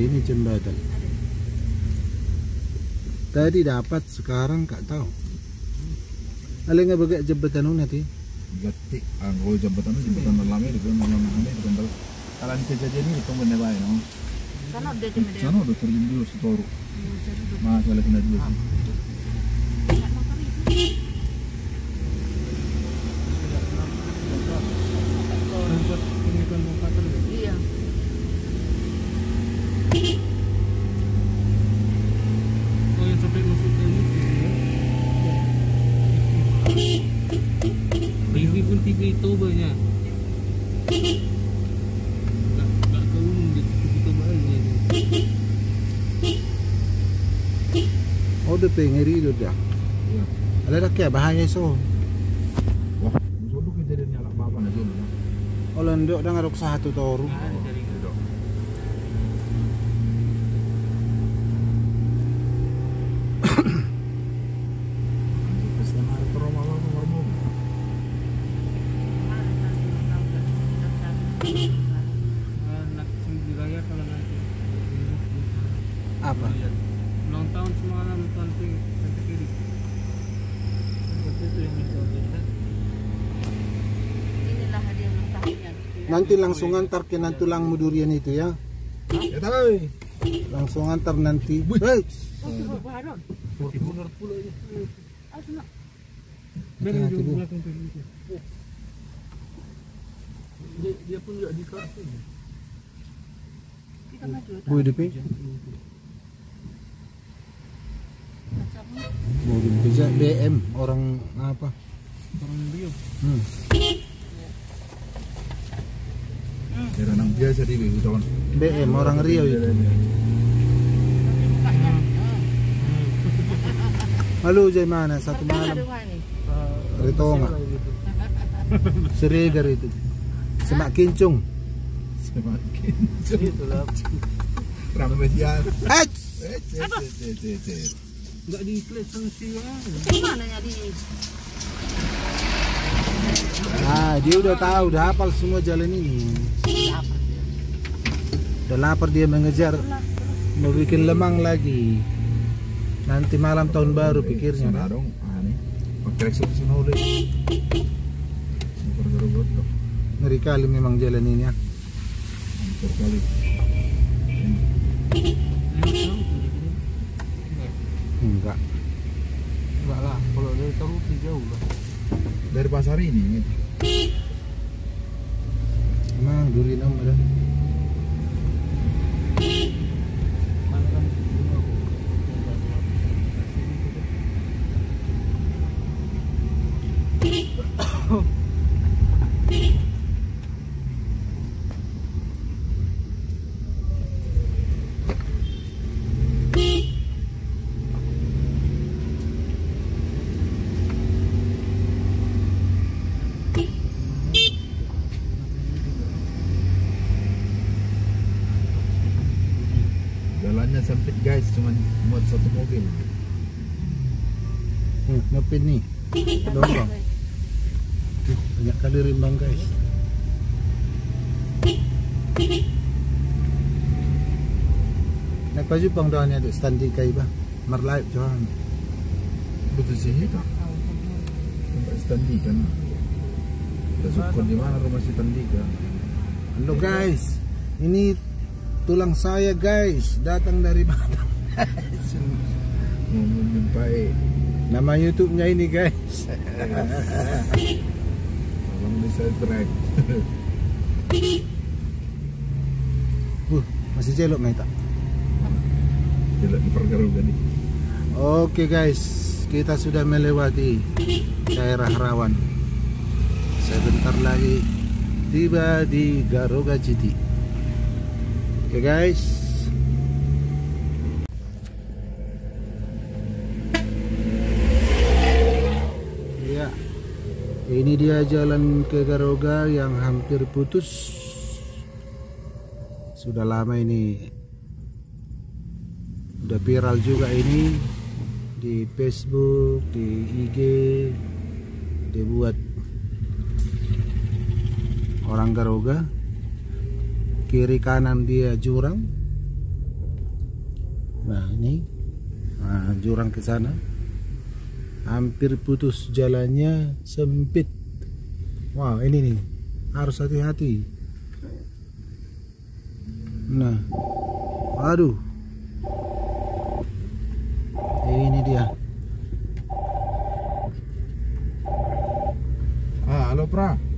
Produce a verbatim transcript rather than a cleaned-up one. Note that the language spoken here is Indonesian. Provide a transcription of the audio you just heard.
ini jembatan. Tadi dapat, sekarang gak tahu. Alin nga baga jembatan nun nanti. Gati, ang jembatan itu jembatan lama itu kan malam ini itu kan kalau kejadian ini itu benar baik, no. Sana udah jembatan. Sana udah terjun dulu setoru. Mas kalau kena dulu. Iya. Oh yang sampai masuk ke ini. Baby pun tiga itu banyak. Gak gak keum gitu banyak. Oh, udah ngeri itu dah. Iya. Ada dah kaya bahaya so. Wah, musuh kejadiannya lah apa aja. Oh, lendok dah ngarok satu toru. Anak diraya kalau nanti. Apa? Ulang tahun semalam nanti nanti kiri. Itu yang itu. Inilah hadiah ulang tahunnya. Nanti langsung antar ke tulang durian itu ya. Ya tahu. Langsung antar nanti. Hei. Benar pula ini. Hati-hati, Bu. Dia, dia pun juga di kartu. Kita maju. Bu hidup ini. Bu bisa B M orang apa? Orang Rio. Hmm. Ya renang biasa di ucapan. B M orang Riau itu. Halo, jay mana satu malam? Ritonga. Seregar itu. Semak kincung. Semakin. Itulah. Ramai media. Eh, Enggak di play sama siwa. Gimana ya di? nah dia udah tahu, udah hafal semua jalan ini. Udah lapar dia mengejar, mau bikin lemang lagi. Nanti malam tahun baru pikirnya. Sana dong, aneh. Pakai eksekusi oleh. Super gerobot dong. Ngeri kali memang jalan ini ya. Hampir kali. Enggak. Enggak lah, kalau dari Taruki jauh lah. Dari pasar ini. Emang durian om ada. Jalannya sempit guys, cuman muat satu mobil. Hmm, ngepin nih. Dorong. Tuh, banyak kali rimbang guys. Nak baju pang doanya ada standi kai ba. Marlaip johan. Betul sih itu. Tempat standi kan. Kita sukun di mana rumah si Tandika. Halo guys. Ini tulang saya guys, datang dari Batam. Ngomong nyampai. Nama YouTube-nya ini guys. Tolong di subscribe. Uh, masih celok Meta. Tidak diperkeruh tadi. Oke guys, kita sudah melewati daerah rawan. Sebentar lagi tiba di Garoga City. Oke guys. Ya, ini dia jalan ke Garoga yang hampir putus. Sudah lama ini, udah viral juga ini di Facebook, di I G, dibuat orang Garoga. Kiri kanan dia jurang, Nah ini, nah, jurang ke sana, hampir putus jalannya, sempit. Wah ini nih, harus hati-hati. Nah, aduh, ini dia. Ah, halo Pra.